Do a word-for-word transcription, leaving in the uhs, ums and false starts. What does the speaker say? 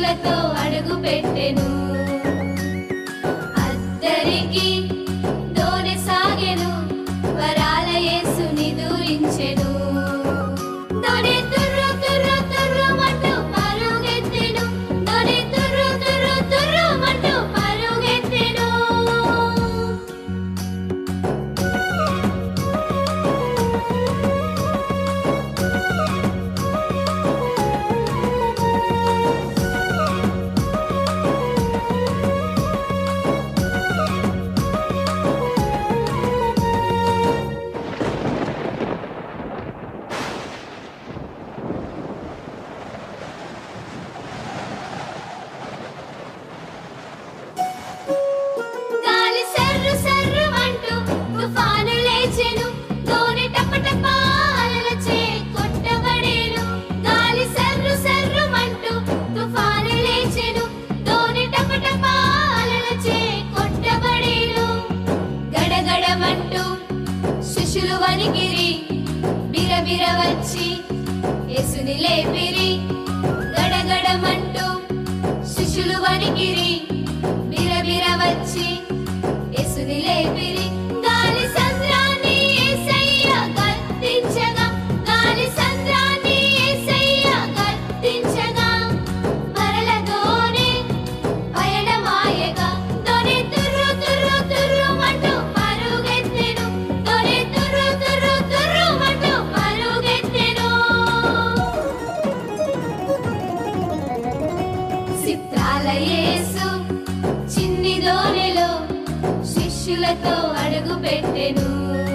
శిష్యులతో అడుగు పెట్టెను. అద్దరికి దోనె సాగెను, వరాల యేసుని దూరించెను. దోనె తుర్రు తుర్రు తుర్రుమంటూ పరుగెత్తెను, దోనె తుర్రు తుర్రు తుర్రుమంటూ పరుగెత్తెను. గాలి సర్రు సర్రుమంటూ తుఫాను లేచెను, దోనె టపటపా అలలచే కొట్టబడెను. గాలి సర్రు సర్రుమంటూ తుఫాను లేచెను, దోనె టపటపా అలలచే కొట్టబడెను. గడగడమంటూ శిష్యులు వణికిరి, బిరబిర వచ్చి యేసుని లేపిరి. గడగడమంటూ శిష్యులు వణికిరి, బిరబిర వచ్చి యేసుని లేపిరి. గాలి సంద్రాన్ని యేసయ్య గద్దించగా, గాలి సంద్రాన్ని యేసయ్య గద్దించగా, మరల దోనె పయనమాయగా. దోనె తుర్రు తుర్రు తుర్రుమంటూ పరుగెత్తెను, దోనె తుర్రు తుర్రు తుర్రుమంటూ పరుగెత్తెను. సిత్రాల యేసు చిన్ని దోనెలో శిష్యులతో అడుగు పెట్టెను.